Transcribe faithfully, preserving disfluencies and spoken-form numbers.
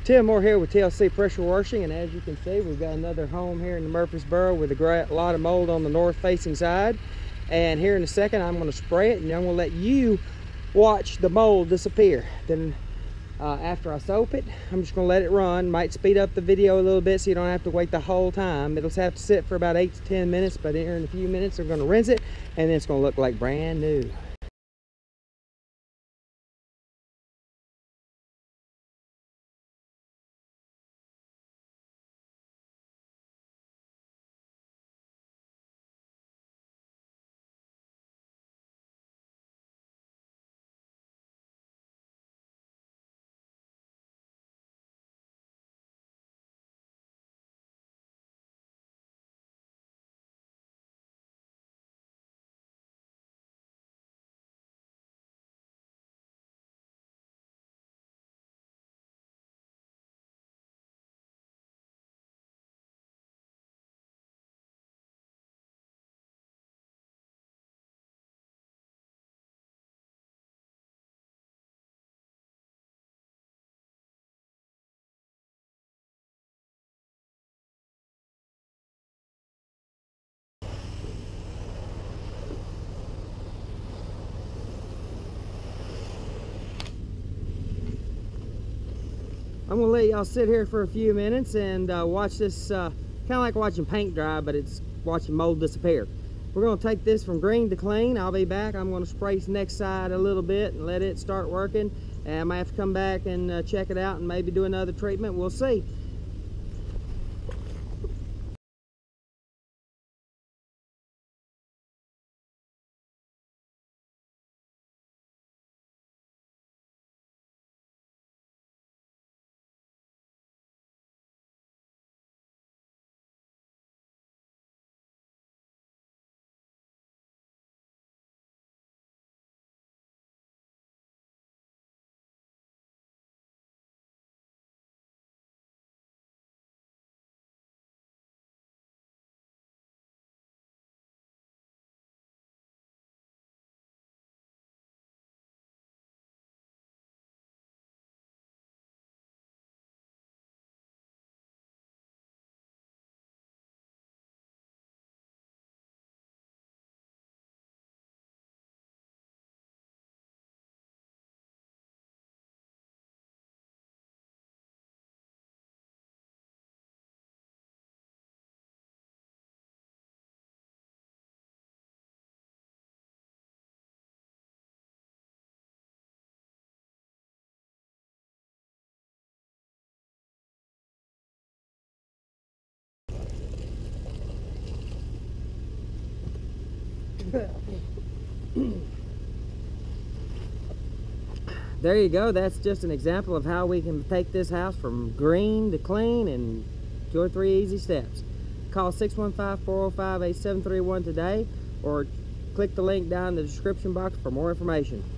Tim Moore here with T L C Pressure Washing, and as you can see, we've got another home here in the Murfreesboro with a lot of mold on the north facing side. And here in a second, I'm going to spray it, and I'm going to let you watch the mold disappear. Then uh, after I soap it, I'm just going to let it run. Might speed up the video a little bit so you don't have to wait the whole time. It'll have to sit for about eight to ten minutes, but here in a few minutes, I'm going to rinse it, and then it's going to look like brand new. I'm gonna let y'all sit here for a few minutes and uh, watch this, uh, kind of like watching paint dry, but it's watching mold disappear. We're gonna take this from green to clean. I'll be back. I'm gonna spray the next side a little bit and let it start working. And I might have to come back and uh, check it out and maybe do another treatment. We'll see. There you go. That's just an example of how we can take this house from green to clean in two or three easy steps. Call six one five, four oh five, eight seven three one today, or click the link down in the description box for more information.